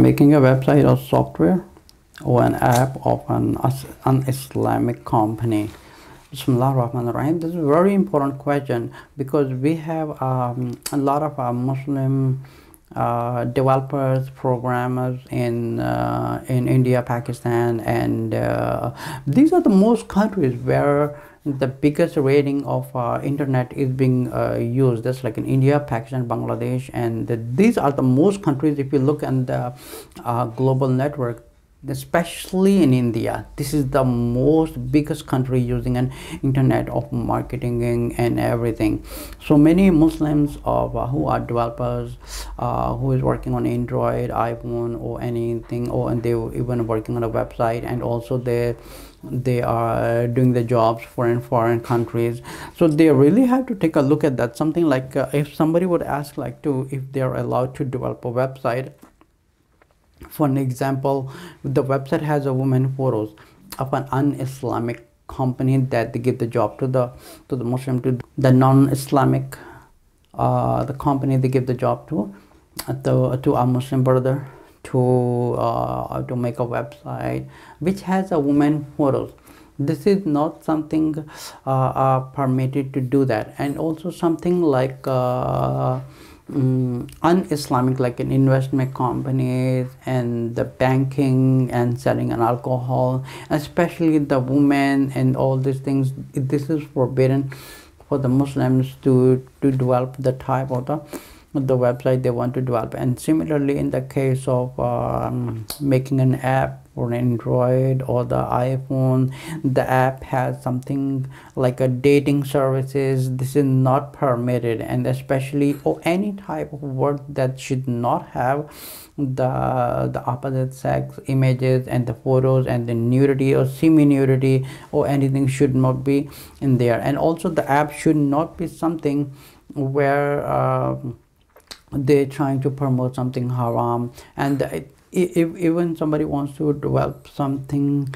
Making a website or software or an app of an Islamic company. Bismillah ar-Rahman ar-Rahim. This is a very important question because we have a lot of Muslim developers, programmers in India, Pakistan, and these are the most countries where the biggest rating of internet is being used. That's like in India, Pakistan, Bangladesh, and these are the most countries. If you look at the global network, especially in India, this is the most biggest country using an internet of marketing and everything. So many Muslims who are developers, who is working on Android, iPhone, or anything, and they even working on a website, and also they are doing the jobs for foreign countries. So they really have to take a look at that. Something like if somebody would ask if they're allowed to develop a website. For an example, the website has a woman photos of an un-Islamic company that they give the job to the Muslim, to the non-Islamic the company they give the job to a Muslim brother to make a website which has a woman photos. This is not something permitted to do that. And also something like un-Islamic, like in investment companies and the banking and selling an alcohol, especially the women and all these things. This is forbidden for the Muslims to develop the type of the website they want to develop. And similarly, in the case of making an app for Android or the iPhone, the app has something like a dating services. This is not permitted, and especially any type of word that should not have the opposite sex images and the photos and the nudity or semi-nudity or anything should not be in there. And also the app should not be something where they're trying to promote something haram. And if even somebody wants to develop something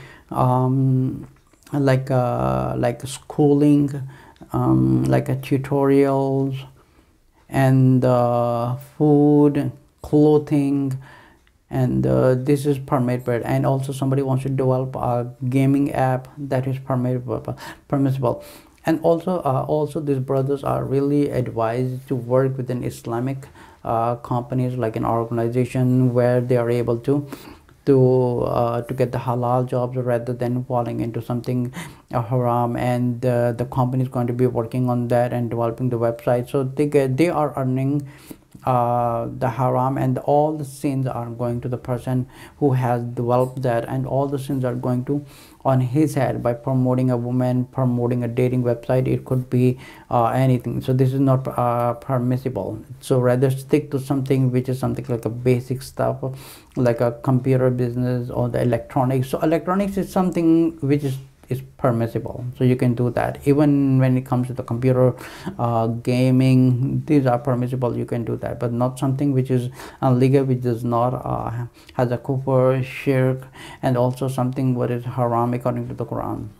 like schooling, like a tutorials and food, clothing, and this is permitted. And also somebody wants to develop a gaming app, that is permissible. And also these brothers are really advised to work with an Islamic companies, like an organization where they are able to get the halal jobs rather than falling into something haram. And the company is going to be working on that and developing the website, so they are earning the haram, and all the sins are going to the person who has developed that, and all the sins are going to on his head by promoting a woman, promoting a dating website. It could be anything. So this is not permissible. So rather stick to something which is something like a basic stuff, like a computer business or the electronics. So electronics is something which is permissible, so you can do that. Even when it comes to the computer gaming, these are permissible, you can do that, but not something which is illegal, which does not has a kufr, shirk, and also something what is haram according to the Quran.